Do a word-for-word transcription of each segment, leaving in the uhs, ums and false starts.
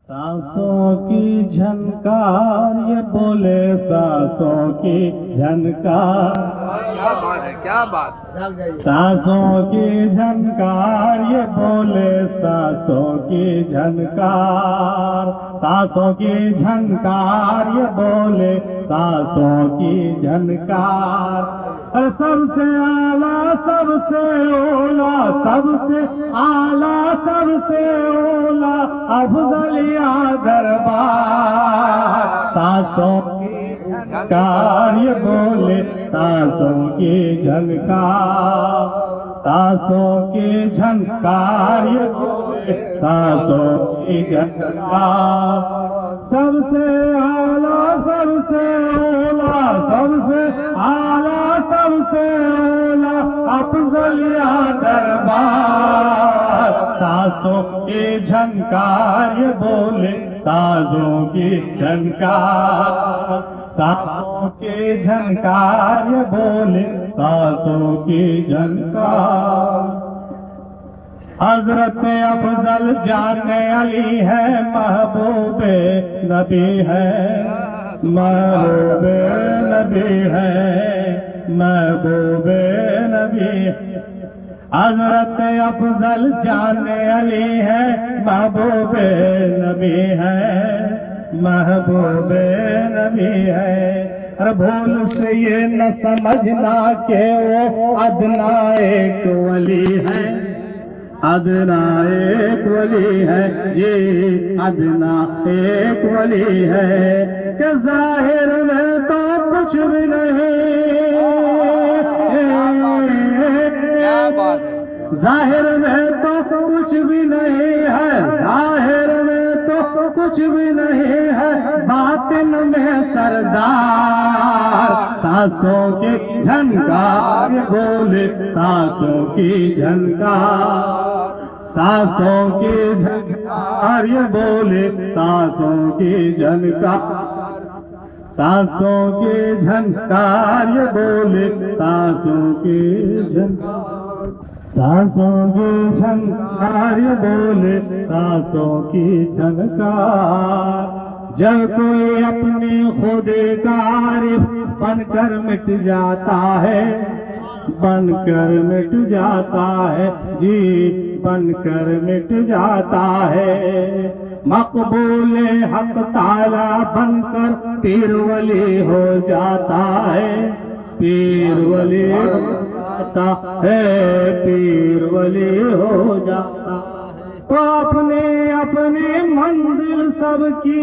सांसों की झनकार ये बोले सांसों की झनकार। क्या बात है, क्या बात। सांसों की झनकार ये बोले सांसों की झनकार। सांसों की झनकार ये बोले सांसों की झनकार। और सबसे आला सबसे ओला, सबसे आला सबसे ओला अफजलिया दरबार। सांसों की झनकार ये बोले सांसों की झनकार। सांसों की झनकार ये बोले सांसों की झनकार। सबसे आला सबसे ओला, सबसे आला सबसे ओला अफजलिया दरबार। सांसों की झनकार ये बोले सांसों की झनकार। सांसों की झनकार ये बोले सांसों की झनकार। हजरत अफजल जाने अली है, महबूबे नबी है, महबूबे नबी है, महबूबे नबी। हजरत अफजल जाने अली है, महबूबे नबी है, महबूबे नबी है। अरे भूल से ये न समझना के वो अदना एक वली है, अदना एक वली है जी, अदना एक वली है। कि जाहिर में तो कुछ भी नहीं, जाहिर में तो कुछ भी नहीं है, जाहिर में तो कुछ भी नहीं है, बातिन में सरदार। सांसों की झनकार बोले सांसों की झनकार। सांसों की झनकार ये बोले सांसों की झनकार। सांसों की झनकार ये बोले सांसों की झनकार। सांसों की झनकार ये बोले सांसों की झनकार। जब कोई अपनी खुदे का आरिफ बनकर मिट जाता है, बनकर मिट जाता है जी, बनकर मिट जाता है। मकबूले हक ताला बनकर पीर वली हो जाता है, पीर वली हो जाता है, पीर वली हो जाता है। तो अपने अपने मंजिल सबकी,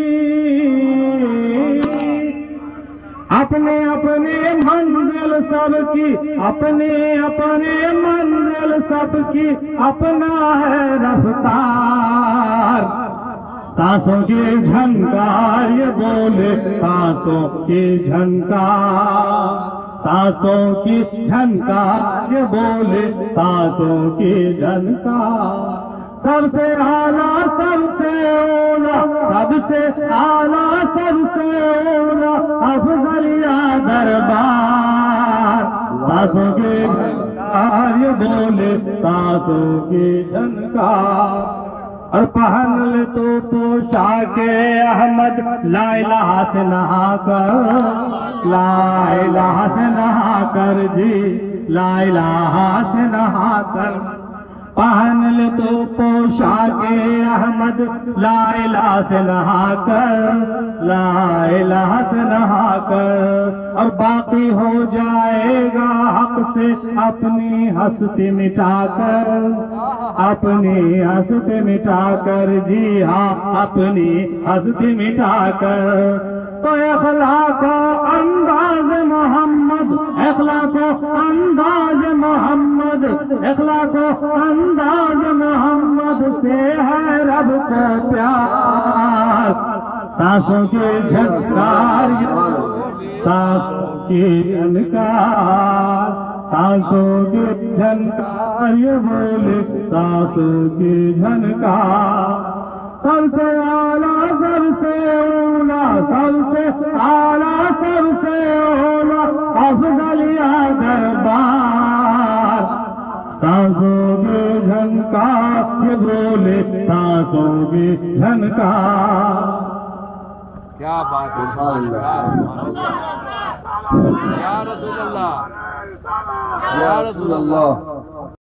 अपने अपने मंजिल सबकी, अपने अपने मंजिल सबकी अपना है रफ्तार। सांसों की झनकार ये बोले सांसों की झनकार। सांसों की झनकार ये बोले सांसों की झनकार। सबसे आला सबसे ओला, सबसे आला सबसे ओला अफजलिया दरबार। सांसों की झनकार ये बोले सांसों की झनकार। और पहन ले तो पोशाके अहमद, ला इलाहा से नहा कर, ला इलाहा से नहा कर जी, ला इलाहा से नहा कर। पहन ले तो पोशाके अहमद, ला इलाहा से नहा कर, ला इलाहा से नहा कर। और बाकी हो जाएगा हक से अपनी हस्ती मिटाकर, अपनी हस्ती मिटाकर जी हाँ, अपनी हस्ती मिटाकर। तो अखलाक अंदाज मोहम्मद, अखलाक अंदाज मोहम्मद, अखलाक अंदाज मोहम्मद से है रब को प्यार। सांसों की झनकार, सांसों की झनकार। सांसों की झनकार ये बोले सांसों की झनकार। सबसे आला सबसे ओला, सबसे आला सबसे ओला अफजलिया दरबार। सांसों में झनकार ये बोले सांसों में झनकार। क्या बात है, या रसूल अल्लाह, या रसूल अल्लाह।